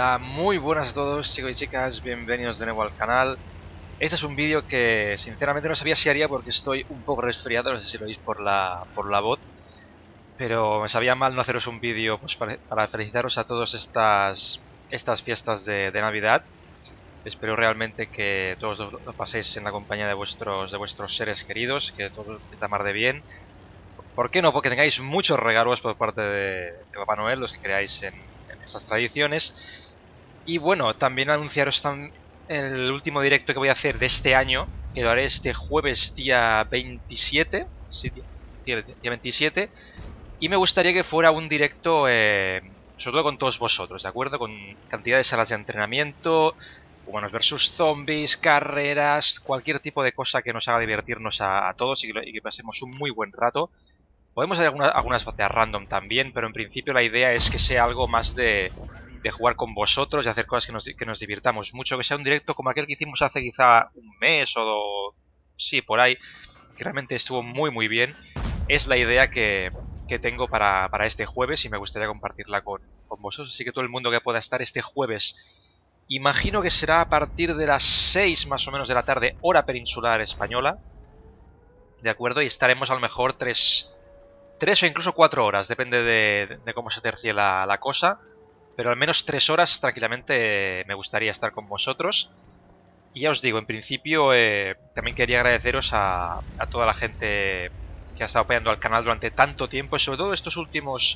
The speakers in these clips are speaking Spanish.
Hola, muy buenas a todos chicos y chicas, bienvenidos de nuevo al canal. Este es un vídeo que sinceramente no sabía si haría porque estoy un poco resfriado, no sé si lo oís por la voz. Pero me sabía mal no haceros un vídeo pues, para felicitaros a todos estas fiestas de Navidad. Espero realmente que todos lo paséis en la compañía de vuestros seres queridos, que todo está mar de bien. ¿Por qué no? Porque tengáis muchos regalos por parte de Papá Noel, los que creáis en estas tradiciones. Y bueno, también anunciaros el último directo que voy a hacer de este año, que lo haré este jueves día 27. Sí, día 27. Y me gustaría que fuera un directo, sobre todo con todos vosotros, ¿de acuerdo? Con cantidad de salas de entrenamiento, humanos versus zombies, carreras, cualquier tipo de cosa que nos haga divertirnos a todos y que pasemos un muy buen rato. Podemos hacer algunas batallas random también, pero en principio la idea es que sea algo más de jugar con vosotros y hacer cosas que nos divirtamos mucho, que sea un directo como aquel que hicimos hace quizá un mes o sí, por ahí, que realmente estuvo muy bien. Es la idea que tengo para este jueves y me gustaría compartirla con vosotros, así que todo el mundo que pueda estar este jueves, imagino que será a partir de las 6 más o menos de la tarde, hora peninsular española, ¿de acuerdo? Y estaremos a lo mejor 3 o incluso 4 horas, depende de cómo se tercie la cosa. Pero al menos 3 horas tranquilamente me gustaría estar con vosotros. Y ya os digo, en principio también quería agradeceros a toda la gente que ha estado apoyando al canal durante tanto tiempo. Y sobre todo estos últimos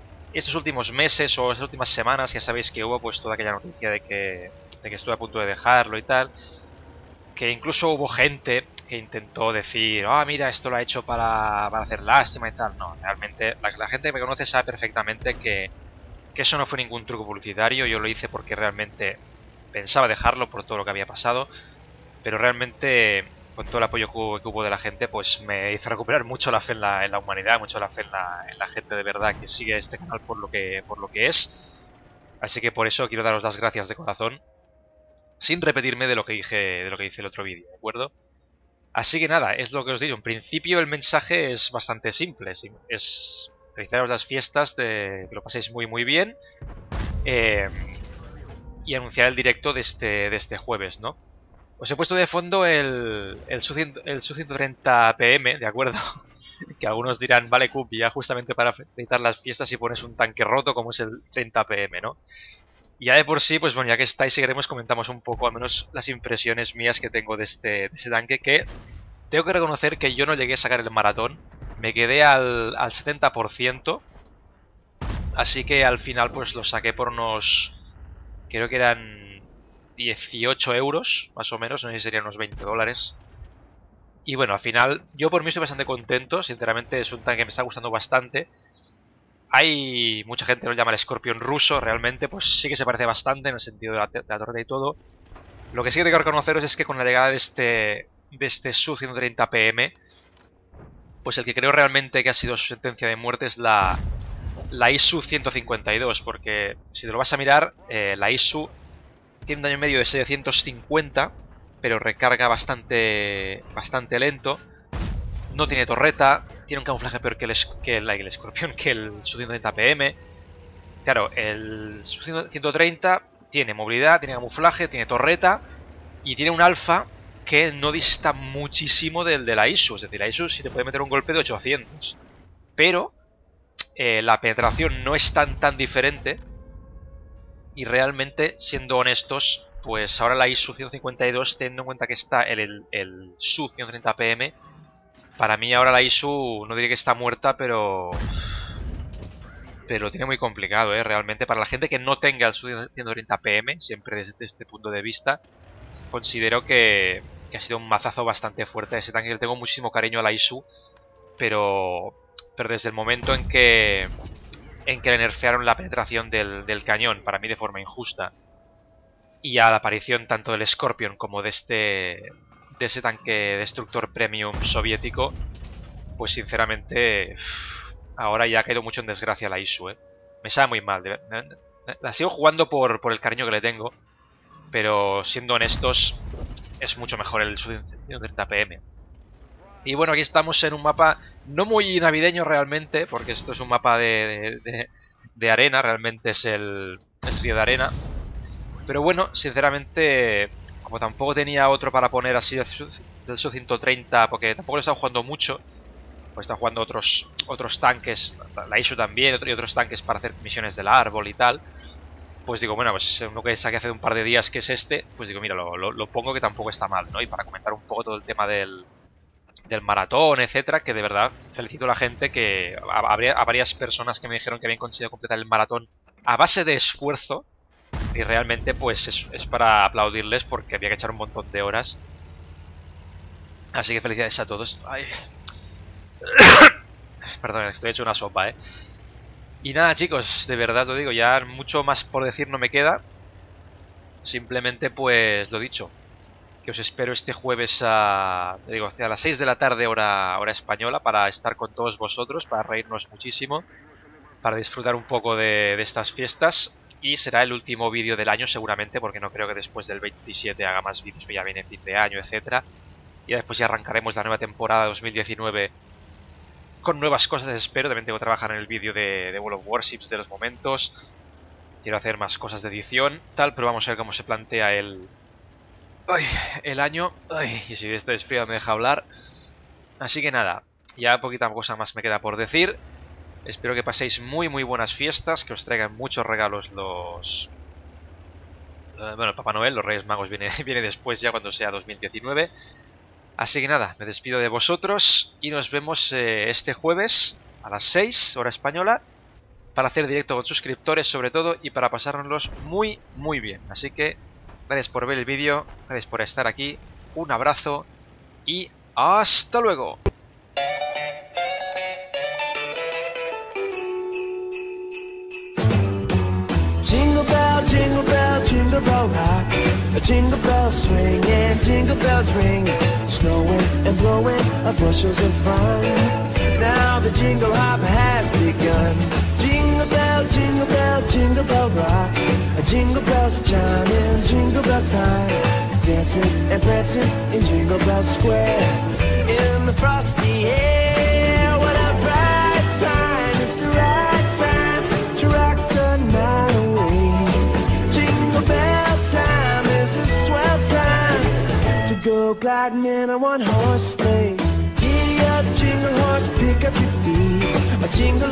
meses o estas últimas semanas, ya sabéis que hubo pues toda aquella noticia de que estuve a punto de dejarlo y tal. Que incluso hubo gente que intentó decir, mira, esto lo ha hecho para hacer lástima y tal. No, realmente la gente que me conoce sabe perfectamente que eso no fue ningún truco publicitario. Yo lo hice porque realmente pensaba dejarlo por todo lo que había pasado. Pero realmente, con todo el apoyo que hubo de la gente, pues me hizo recuperar mucho la fe en la humanidad, mucho la fe en la gente de verdad que sigue este canal por lo que es. Así que por eso quiero daros las gracias de corazón, sin repetirme de lo que dije el otro vídeo, ¿de acuerdo? Así que nada, es lo que os digo. En principio el mensaje es bastante simple. Es felicitaros las fiestas, que lo paséis muy bien. Y anunciar el directo de este jueves, ¿no? Os he puesto de fondo el Su-130 PM, ¿de acuerdo? Que algunos dirán, vale, Cupi, ya justamente para felicitar las fiestas y pones un tanque roto como es el 30 PM, ¿no? Y ya de por sí, pues bueno, ya que estáis, si queremos comentamos un poco, al menos las impresiones mías que tengo de ese tanque, que tengo que reconocer que yo no llegué a sacar el maratón, me quedé al 70%, así que al final pues lo saqué por unos, creo que eran 18 euros, más o menos, no sé si serían unos 20 dólares. Y bueno, al final, yo por mí estoy bastante contento, sinceramente es un tanque que me está gustando bastante. Hay mucha gente que lo llama el Scorpion ruso, realmente, pues sí que se parece bastante en el sentido de la torreta y todo. Lo que sí que tengo que reconoceros es que con la llegada de este Su-130 PM, pues el que creo realmente que ha sido su sentencia de muerte es la ISU 152, porque si te lo vas a mirar, la ISU tiene un daño medio de 750, pero recarga bastante lento. No tiene torreta, tiene un camuflaje peor que el Scorpion, que el Su-130 PM. Claro, el Su-130 tiene movilidad, tiene camuflaje, tiene torreta y tiene un alfa que no dista muchísimo del de la ISU. Es decir, la ISU sí te puede meter un golpe de 800, pero la penetración no es tan diferente. Y realmente, siendo honestos, pues ahora la ISU 152, teniendo en cuenta que está el Su 130 PM, para mí ahora la ISU no diré que está muerta, pero lo tiene muy complicado, realmente. Para la gente que no tenga el Su 130 PM, siempre desde este punto de vista, considero que ha sido un mazazo bastante fuerte ese tanque. Le tengo muchísimo cariño a la ISU, pero desde el momento en que le nerfearon la penetración del cañón, para mí de forma injusta, y a la aparición tanto del Scorpion como de ese tanque destructor premium soviético, pues sinceramente ahora ya ha caído mucho en desgracia la ISU, me sabe muy mal. La sigo jugando por el cariño que le tengo, pero siendo honestos es mucho mejor el Su-130 PM. Y bueno, aquí estamos en un mapa no muy navideño realmente, porque esto es un mapa de arena, realmente es el río de arena. Pero bueno, sinceramente, como tampoco tenía otro para poner así del Su-130, porque tampoco lo he estado jugando mucho, pues he estado jugando otros tanques, la ISU también, y otros tanques para hacer misiones del árbol y tal. Pues digo, bueno, pues uno que saqué hace un par de días, que es este, pues digo, mira, lo pongo, que tampoco está mal, ¿no? Y para comentar un poco todo el tema del maratón, etcétera, que de verdad felicito a la gente, que a varias personas que me dijeron que habían conseguido completar el maratón a base de esfuerzo, y realmente pues es para aplaudirles, porque había que echar un montón de horas. Así que felicidades a todos. Ay. Perdón, estoy hecho una sopa, ¿eh? Y nada, chicos, de verdad lo digo, ya mucho más por decir no me queda. Simplemente pues lo dicho, que os espero este jueves a las 6 de la tarde hora española, para estar con todos vosotros, para reírnos muchísimo, para disfrutar un poco de estas fiestas. Y será el último vídeo del año seguramente, porque no creo que después del 27 haga más vídeos, que ya viene fin de año, etcétera. Y después ya arrancaremos la nueva temporada 2019 con nuevas cosas, espero. También tengo que trabajar en el vídeo de World of Warships de los momentos. Quiero hacer más cosas de edición, tal, pero vamos a ver cómo se plantea el año. Y si este desfrío me deja hablar. Así que nada, ya poquita cosa más me queda por decir. Espero que paséis muy buenas fiestas, que os traigan muchos regalos bueno, el Papá Noel, los Reyes Magos viene después, ya cuando sea 2019. Así que nada, me despido de vosotros y nos vemos este jueves a las 6, hora española, para hacer directo con suscriptores sobre todo, y para pasárnoslos muy bien. Así que gracias por ver el vídeo, gracias por estar aquí, un abrazo y ¡hasta luego! Jingle bell, jingle bell, jingle bell rock. A jingle bell swing and jingle bells ring. Snowing and blowing bushels of fun. Now the jingle hop has begun. Jingle bell, jingle bell, jingle bell rock. A jingle bells chime in jingle bell time. Dancing and prancing in Jingle Bell Square. In the frosty air, what a bright time. It's the right time to rock the night away. Jingle bell time is a swell time to go gliding in a one-horse sleigh. Giddy up, jingle horse, pick up your feet. A jingle